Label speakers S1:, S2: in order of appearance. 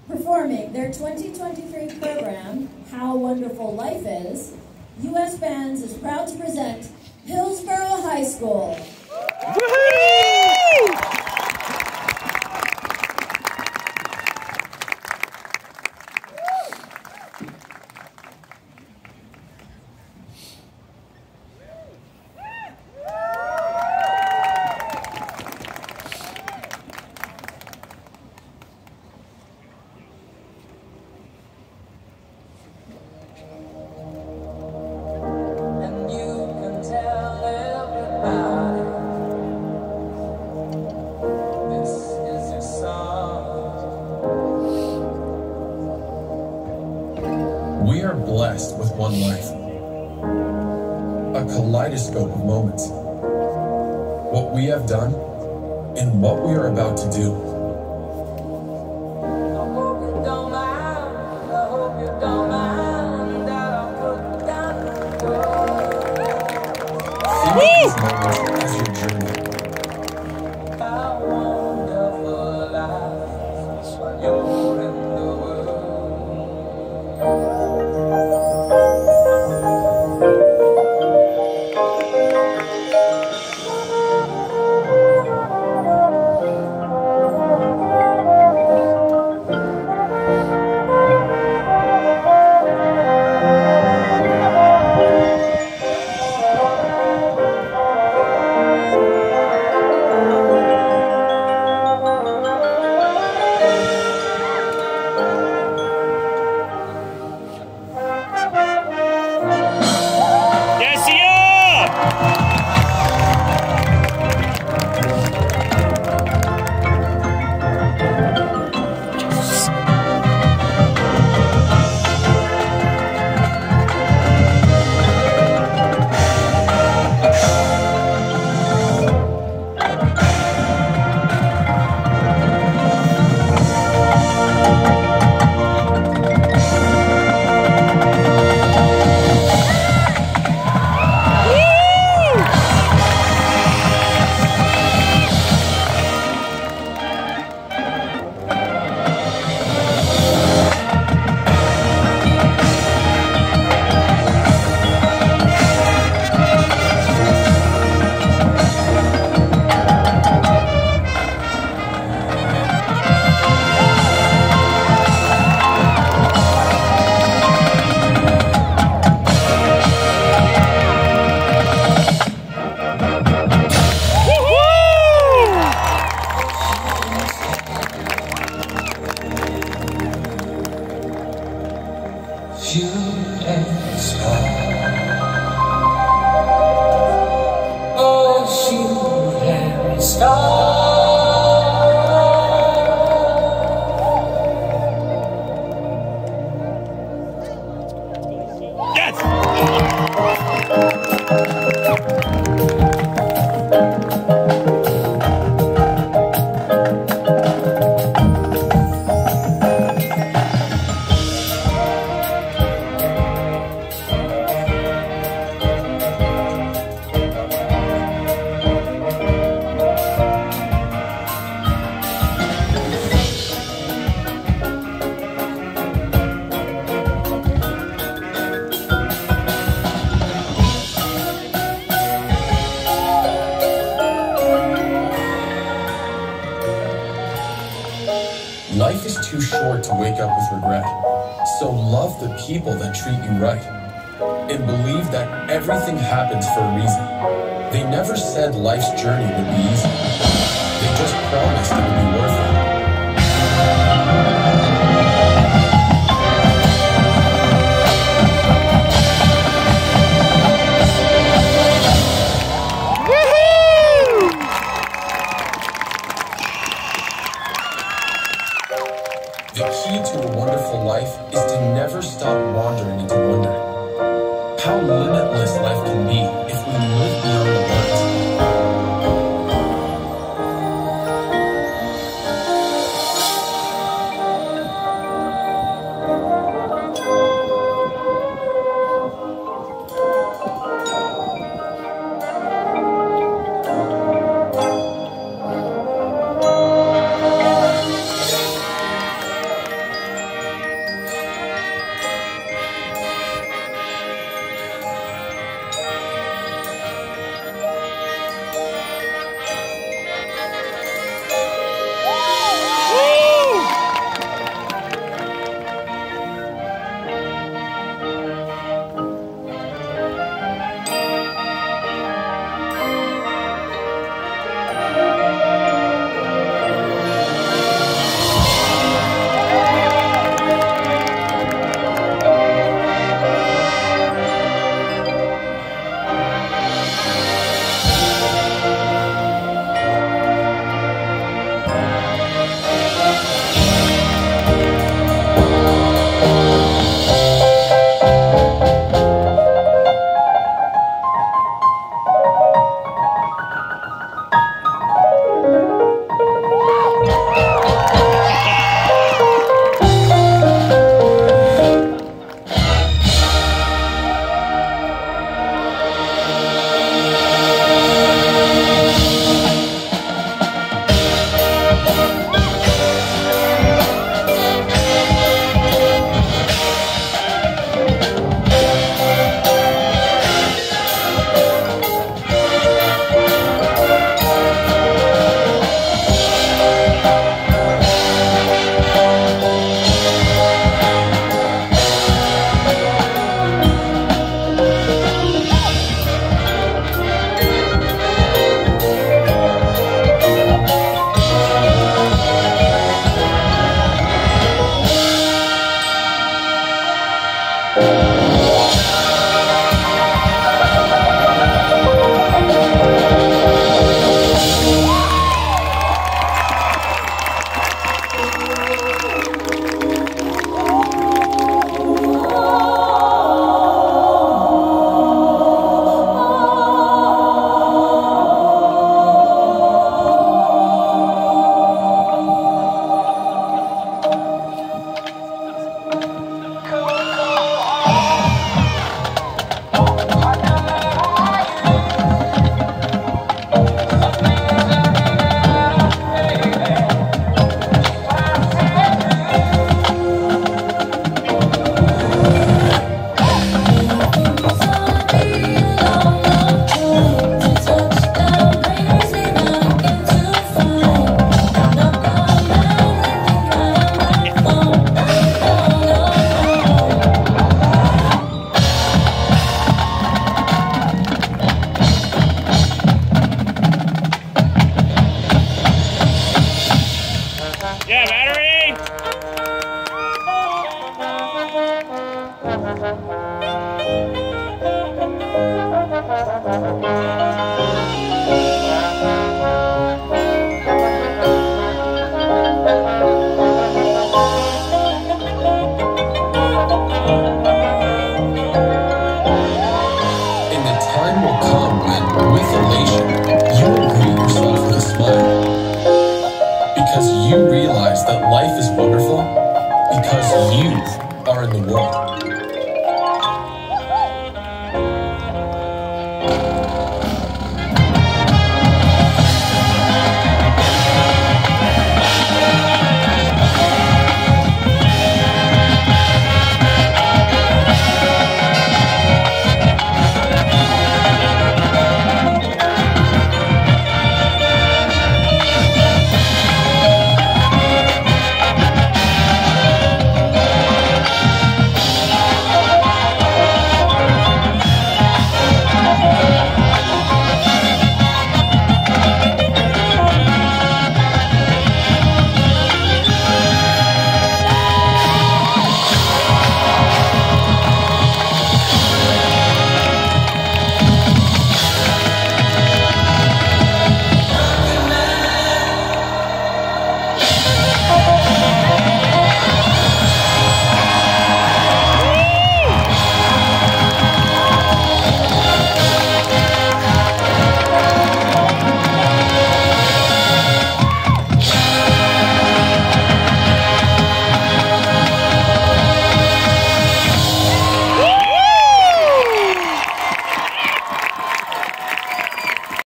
S1: Performing their 2023 program, How Wonderful Life Is, U.S. Bands is proud to present Hillsborough High School.
S2: We are blessed with one life, a kaleidoscope of moments. What we have done and what we are about to do.
S3: I hope you don't mind, I hope you don't mind that I put down the door.
S2: Think of these moments as your journey.
S3: How wonderful life is when you're in the world.
S2: Life is too short to wake up with regret, so love the people that treat you right, and believe that everything happens for a reason. They never said life's journey would be easy. They just promised it would be worth it. The key to a wonderful life is to never stop wandering into wondering how limitless life can be if we live beyond the